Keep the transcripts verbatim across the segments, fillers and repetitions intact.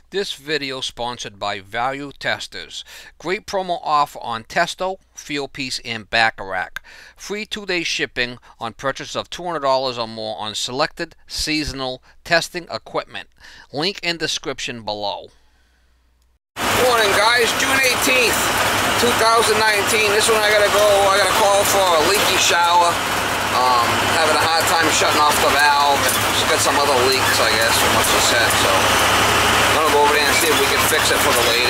This video sponsored by Value Testers. Great promo offer on Testo, Fieldpiece, and Bacharach. Free two-day shipping on purchase of two hundred dollars or more on selected seasonal testing equipment. Link in description below. Morning, guys. June eighteenth, two thousand nineteen. This one I gotta go. I gotta call for a leaky shower. Um, having a hard time shutting off the valve. It's got some other leaks, I guess, from what she said. So I'm gonna go over there and see if we can fix it for the lady.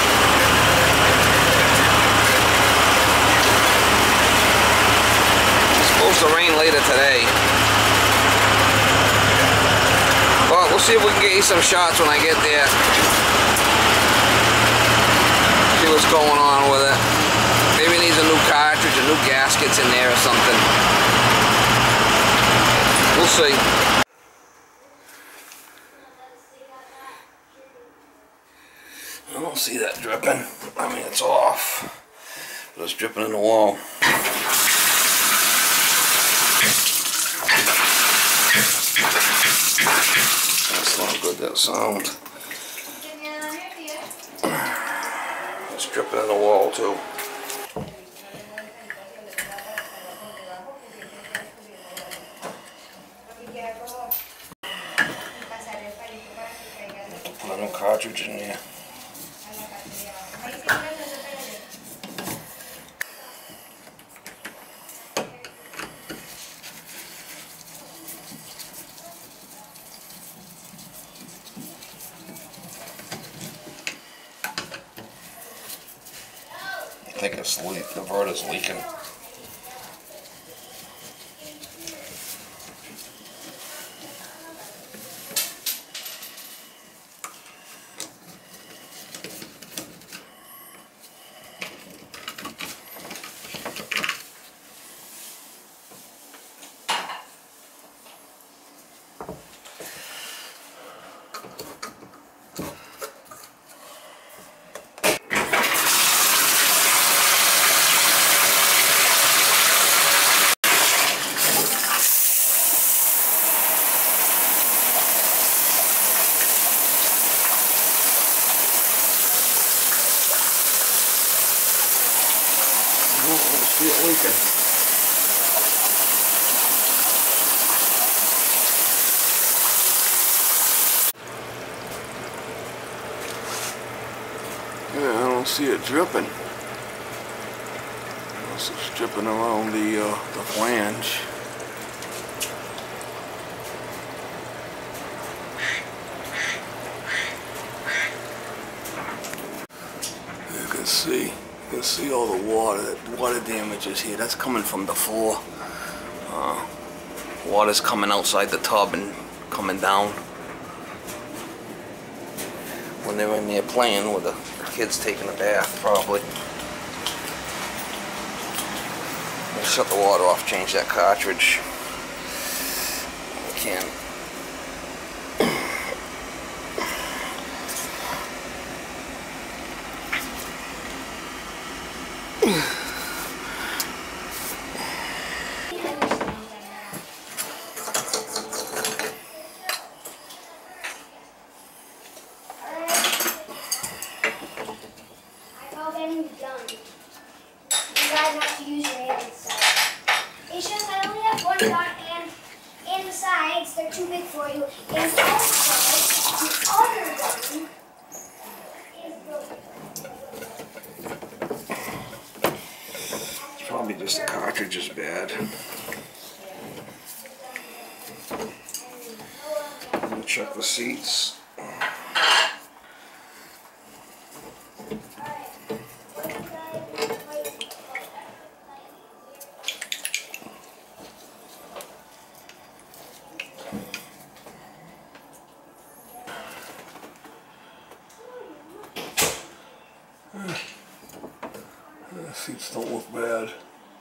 It's supposed to rain later today. Well, we'll see if we can get you some shots when I get there. See what's going on with it. Maybe it needs a new cartridge, a new gaskets in there or something. We'll see. I don't see that dripping. I mean, it's off. But it's dripping in the wall. That's not good, that sound. It's dripping in the wall, too. Put a new cartridge in there. I think it's leak. The inverter's leaking. I see it leaking. Yeah, I don't see it dripping. Unless it's dripping around the uh, the flange. You can see. You can see all the water, that water damage is here. That's coming from the floor. Uh, water's coming outside the tub and coming down. When they're in there playing with the, the kids taking a bath, probably. We'll shut the water off, change that cartridge. We can. Done. You guys have to use your hands. So. It's just I only have one gun, and and besides, they're too big for you. And also, the other gun is broken. It's probably just the cartridge is bad. We'll check the seats. The seats don't look bad.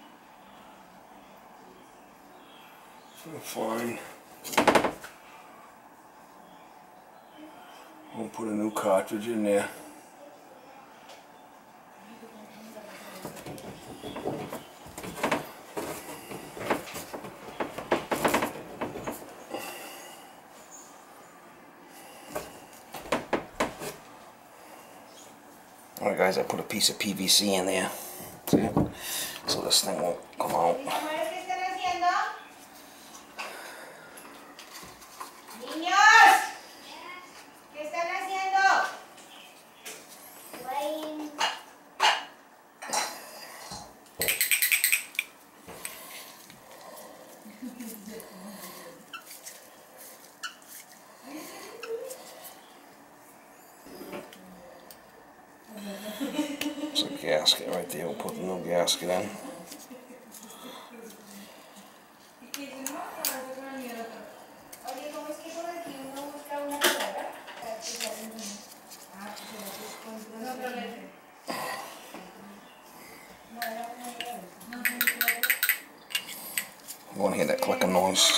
They're fine. We'll put a new cartridge in there. Alright guys, I put a piece of P V C in there. See? So this thing won't come out. There's a gasket right there. We'll put the new gasket in. You won't hear that clicking noise.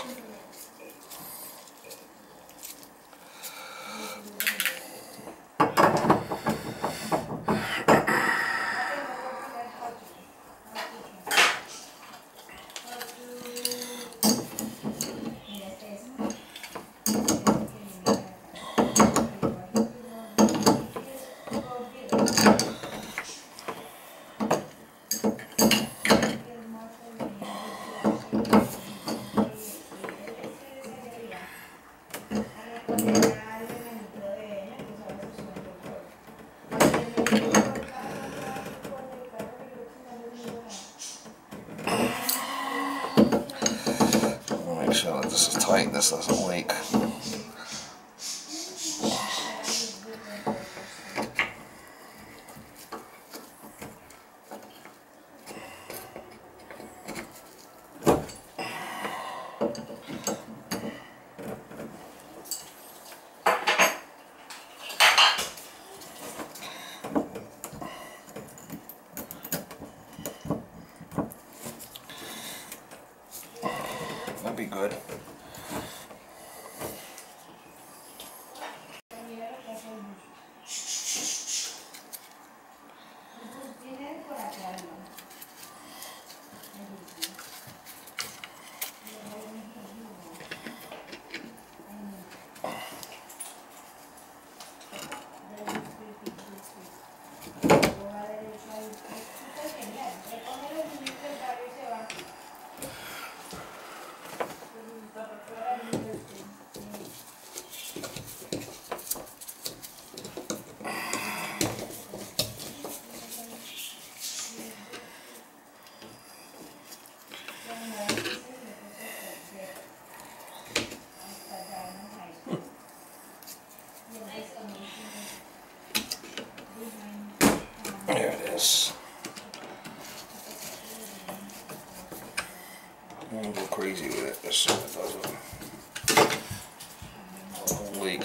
Make sure that this is tight, this doesn't leak. That'd be good. There it is. I won't go crazy with it just so it doesn't leak.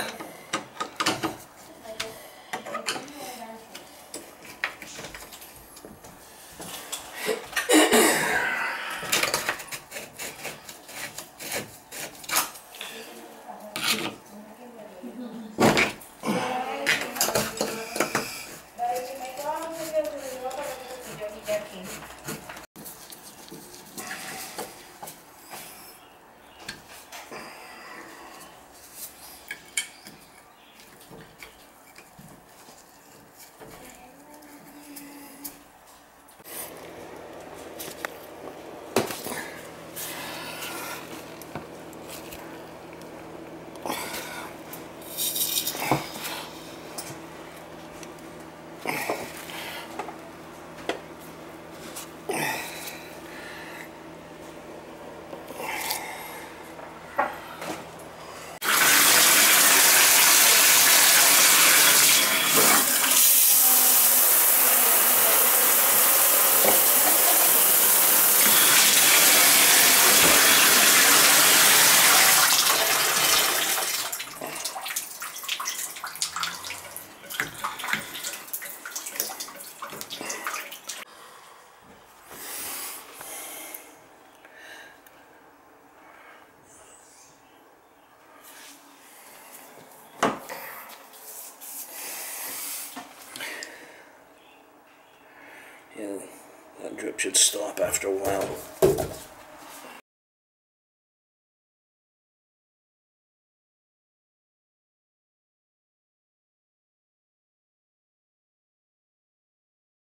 Yeah, that drip should stop after a while.